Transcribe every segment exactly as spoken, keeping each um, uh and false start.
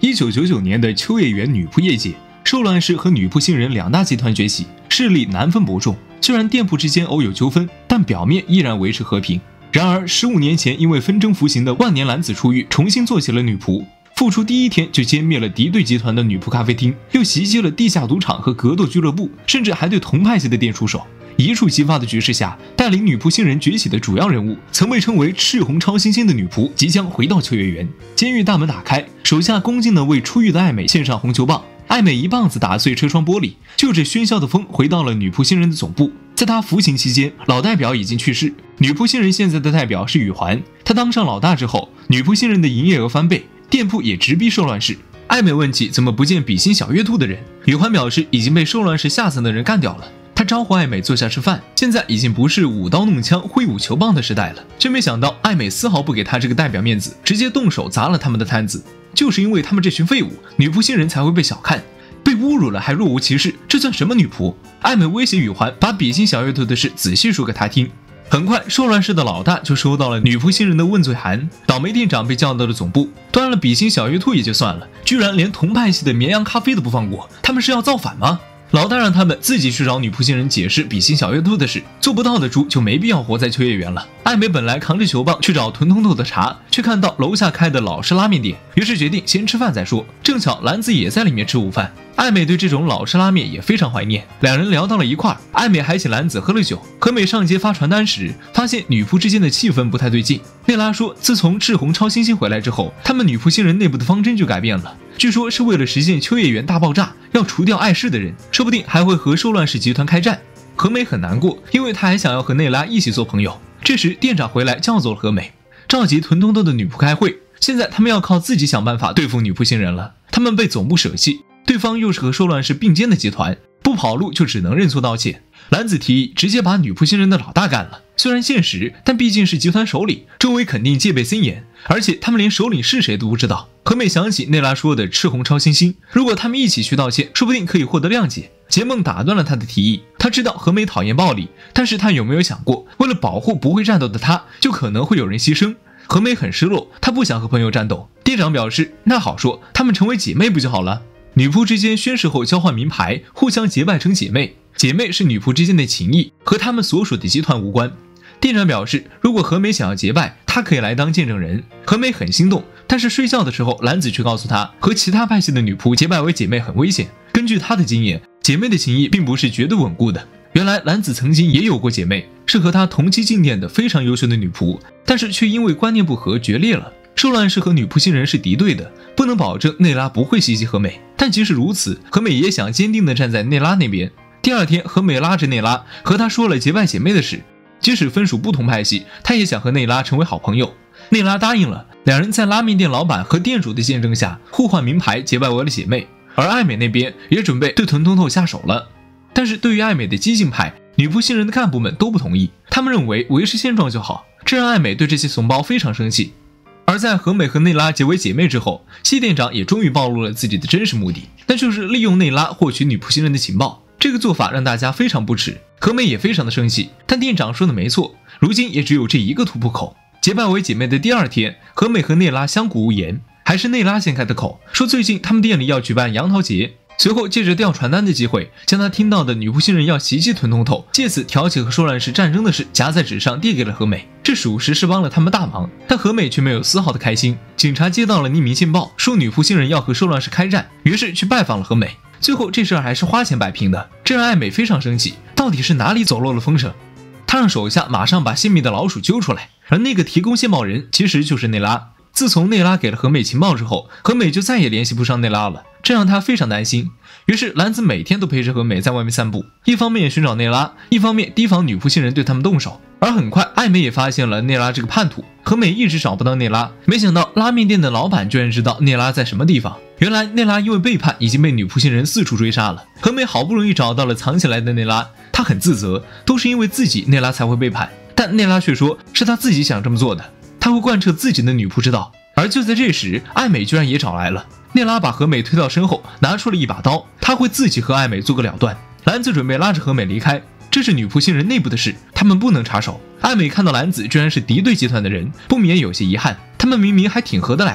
一九九九年的秋叶原女仆业界，受乱世和女仆星人两大集团崛起，势力难分伯仲。虽然店铺之间偶有纠纷，但表面依然维持和平。然而，十五年前因为纷争服刑的万年蓝子出狱，重新做起了女仆。复出第一天就歼灭了敌对集团的女仆咖啡厅，又袭击了地下赌场和格斗俱乐部，甚至还对同派系的店出手。一触即发的局势下，带领女仆星人崛起的主要人物，曾被称为赤红超新星的女仆即将回到秋叶原。监狱大门打开，手下恭敬地为出狱的爱美献上红球棒。爱美一棒子打碎车窗玻璃，就着喧嚣的风回到了女仆星人的总部。在她服刑期间，老代表已经去世，女仆星人现在的代表是宇环。她当上老大之后，女仆星人的营业额翻倍，店铺也直逼受乱世。爱美问起怎么不见比心小月兔的人，宇环表示已经被受乱世下层的人干掉了。他招呼爱美坐下吃饭，现在已经不是舞刀弄枪挥舞球棒的时代了。真没想到爱美丝毫不给他这个代表面子，直接动手砸了他们的摊子。就是因为他们这群废物，女仆星人才会被小看，被侮辱了还若无其事，这算什么女仆？爱美威胁宇环把比心小月兔的事仔细说给他听。很快，受乱世的老大就收到了女仆星人的问罪函，倒霉店长被叫到了总部，端了比心小月兔也就算了，居然连同派系的绵阳咖啡都不放过，他们是要造反吗？老大让他们自己去找女仆星人解释比心小月兔的事，做不到的猪就没必要活在秋叶原了。爱美本来扛着球棒去找屯通透的茬，却看到楼下开的老式拉面店，于是决定先吃饭再说。正巧兰子也在里面吃午饭，爱美对这种老式拉面也非常怀念，两人聊到了一块儿。爱美还请兰子喝了酒。和美上街发传单时，发现女仆之间的气氛不太对劲。内拉说，自从赤红超新星回来之后，他们女仆星人内部的方针就改变了。据说是为了实现秋叶原大爆炸，要除掉碍事的人，说不定还会和受乱世集团开战。和美很难过，因为她还想要和内拉一起做朋友。这时店长回来叫走了和美，召集屯通透的女仆开会。现在他们要靠自己想办法对付女仆星人了。他们被总部舍弃，对方又是和受乱世并肩的集团，不跑路就只能认错道歉。兰子提议直接把女仆星人的老大干了，虽然现实，但毕竟是集团首领，周围肯定戒备森严，而且他们连首领是谁都不知道。和美想起内拉说的赤红超新星，如果他们一起去道歉，说不定可以获得谅解。杰梦打断了他的提议，他知道和美讨厌暴力，但是他有没有想过，为了保护不会战斗的他，就可能会有人牺牲。和美很失落，她不想和朋友战斗。店长表示，那好说，她们成为姐妹不就好了？女仆之间宣誓后交换名牌，互相结拜成姐妹。姐妹是女仆之间的情谊，和他们所属的集团无关。店长表示，如果和美想要结拜，他可以来当见证人。和美很心动，但是睡觉的时候，兰子却告诉他，和其他派系的女仆结拜为姐妹很危险。根据他的经验，姐妹的情谊并不是绝对稳固的。原来兰子曾经也有过姐妹，是和她同期进店的非常优秀的女仆，但是却因为观念不合决裂了。受乱世和女仆星人是敌对的，不能保证内拉不会袭击和美，但即使如此，和美也想坚定地站在内拉那边。第二天，和美拉着内拉和她说了结拜姐妹的事，即使分属不同派系，她也想和内拉成为好朋友。内拉答应了，两人在拉面店老板和店主的见证下互换名牌，结拜为了姐妹。而爱美那边也准备对屯通透下手了，但是对于爱美的激进派，女仆星人的干部们都不同意，他们认为维持现状就好，这让爱美对这些怂包非常生气。而在和美和内拉结为姐妹之后，谢店长也终于暴露了自己的真实目的，那就是利用内拉获取女仆星人的情报。这个做法让大家非常不耻，和美也非常的生气，但店长说的没错，如今也只有这一个突破口。结拜为姐妹的第二天，和美和内拉相顾无言，还是内拉先开的口，说最近他们店里要举办杨桃节。随后借着调传单的机会，将他听到的女仆星人要袭击屯通透，借此挑起和受乱世战争的事夹在纸上递给了和美，这属实是帮了他们大忙。但和美却没有丝毫的开心。警察接到了匿名线报，说女仆星人要和受乱世开战，于是去拜访了和美。最后这事儿还是花钱摆平的，这让爱美非常生气，到底是哪里走漏了风声？他让手下马上把泄密的老鼠揪出来，而那个提供线报人其实就是内拉。自从内拉给了和美情报之后，和美就再也联系不上内拉了，这让他非常担心。于是兰子每天都陪着和美在外面散步，一方面寻找内拉，一方面提防女仆星人对他们动手。而很快爱美也发现了内拉这个叛徒，和美一直找不到内拉，没想到拉面店的老板居然知道内拉在什么地方。原来内拉因为背叛已经被女仆星人四处追杀了，和美好不容易找到了藏起来的内拉，她很自责，都是因为自己内拉才会背叛，但内拉却说是她自己想这么做的，她会贯彻自己的女仆之道。而就在这时，爱美居然也找来了。内拉把和美推到身后，拿出了一把刀，他会自己和爱美做个了断。兰子准备拉着和美离开，这是女仆星人内部的事，他们不能插手。爱美看到兰子居然是敌对集团的人，不免有些遗憾，他们明明还挺合得来的。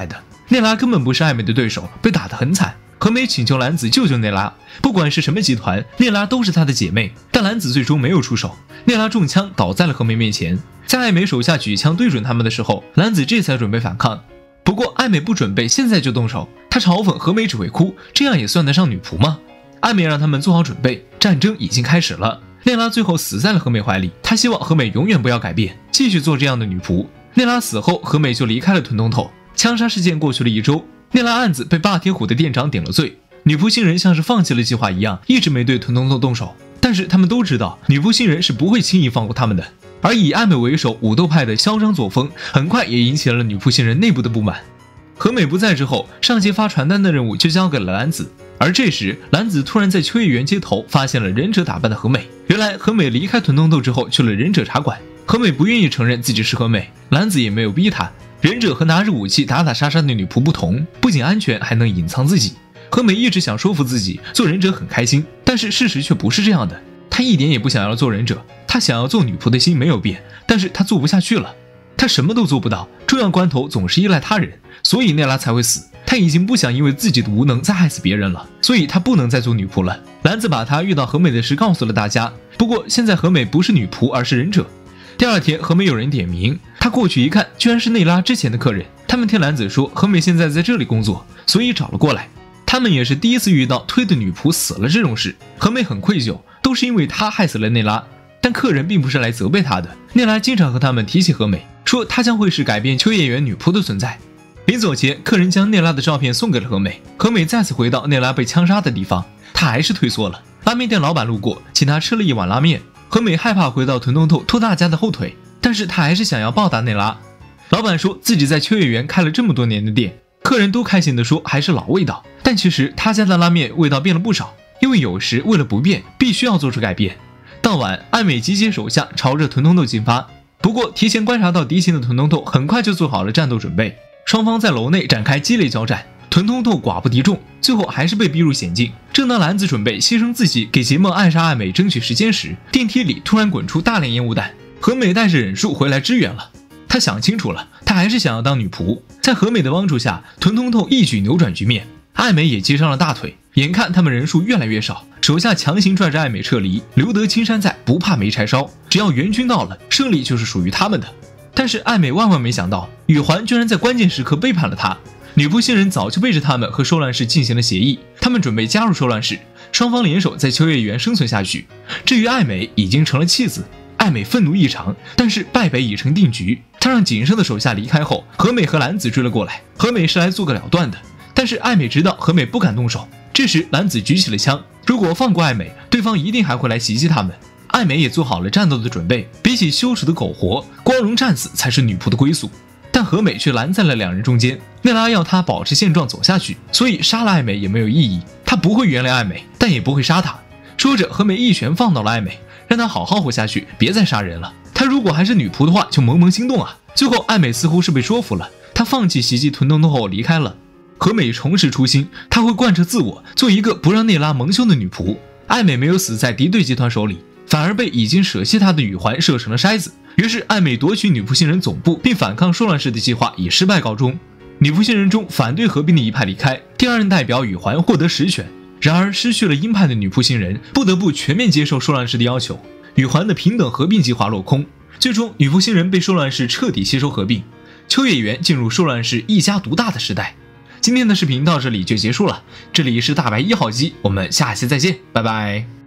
内拉根本不是艾美的对手，被打得很惨。和美请求兰子救救内拉，不管是什么集团，内拉都是她的姐妹。但兰子最终没有出手，内拉中枪倒在了和美面前。在艾美手下举枪对准他们的时候，兰子这才准备反抗。不过艾美不准备现在就动手，她嘲讽和美只会哭，这样也算得上女仆吗？艾美让他们做好准备，战争已经开始了。内拉最后死在了和美怀里，她希望和美永远不要改变，继续做这样的女仆。内拉死后，和美就离开了屯东透。枪杀事件过去了一周，内拉案子被霸天虎的店长顶了罪，女仆新人像是放弃了计划一样，一直没对屯东透动手。但是他们都知道，女仆新人是不会轻易放过他们的。而以艾美为首武斗派的嚣张作风，很快也引起了女仆新人内部的不满。和美不在之后，上级发传单的任务就交给了兰子。而这时，兰子突然在秋叶原街头发现了忍者打扮的和美。原来和美离开屯东透之后去了忍者茶馆，和美不愿意承认自己是和美，兰子也没有逼她。忍者和拿着武器打打杀杀的女仆不同，不仅安全，还能隐藏自己。和美一直想说服自己做忍者很开心，但是事实却不是这样的。她一点也不想要做忍者，她想要做女仆的心没有变，但是她做不下去了。她什么都做不到，重要关头总是依赖他人，所以内拉才会死。她已经不想因为自己的无能再害死别人了，所以她不能再做女仆了。兰子把她遇到和美的事告诉了大家，不过现在和美不是女仆，而是忍者。第二天，和美有人点名，她过去一看，居然是内拉之前的客人。他们听兰子说和美现在在这里工作，所以找了过来。他们也是第一次遇到推的女仆死了这种事，和美很愧疚，都是因为她害死了内拉。但客人并不是来责备她的，内拉经常和他们提起和美，说她将会是改变秋叶原女仆的存在。临走前，客人将内拉的照片送给了和美，和美再次回到内拉被枪杀的地方，她还是退缩了。拉面店老板路过，请她吃了一碗拉面。和美害怕回到屯东透拖大家的后腿，但是她还是想要报答内拉。老板说自己在秋叶原开了这么多年的店，客人都开心地说还是老味道，但其实他家的拉面味道变了不少，因为有时为了不变，必须要做出改变。当晚，艾美集结手下朝着屯东透进发，不过提前观察到敌情的屯东透很快就做好了战斗准备，双方在楼内展开激烈交战。屯东透寡不敌众，最后还是被逼入险境。正当兰子准备牺牲自己给结梦暗杀艾美争取时间时，电梯里突然滚出大量烟雾弹，和美带着忍术回来支援了。她想清楚了，她还是想要当女仆。在和美的帮助下，屯东透一举扭转局面，艾美也击伤了大腿。眼看他们人数越来越少，手下强行拽着艾美撤离。留得青山在，不怕没柴烧，只要援军到了，胜利就是属于他们的。但是艾美万万没想到，羽环居然在关键时刻背叛了她。女仆新人早就背着他们和收乱氏进行了协议，他们准备加入收乱氏，双方联手在秋叶原生存下去。至于艾美，已经成了弃子。艾美愤怒异常，但是败北已成定局。她让仅剩的手下离开后，和美和兰子追了过来。和美是来做个了断的，但是艾美知道和美不敢动手。这时兰子举起了枪，如果放过艾美，对方一定还会来袭击他们。艾美也做好了战斗的准备，比起羞耻的苟活，光荣战死才是女仆的归宿。但和美却拦在了两人中间，内拉要她保持现状走下去，所以杀了艾美也没有意义。他不会原谅艾美，但也不会杀她。说着，和美一拳放倒了艾美，让她好好活下去，别再杀人了。她如果还是女仆的话，就萌萌心动啊！最后，艾美似乎是被说服了，她放弃袭击屯东透后离开了。和美重拾初心，她会贯彻自我，做一个不让内拉蒙羞的女仆。艾美没有死在敌对集团手里，反而被已经舍弃她的羽环射成了筛子。于是艾美夺取女仆新人总部并反抗收乱氏的计划以失败告终。女仆新人中反对合并的一派离开，第二任代表羽环获得实权。然而失去了鹰派的女仆新人不得不全面接受收乱氏的要求，羽环的平等合并计划落空。最终女仆新人被收乱氏彻底吸收合并，秋叶原进入收乱氏一家独大的时代。今天的视频到这里就结束了，这里是大白一号机，我们下期再见，拜拜。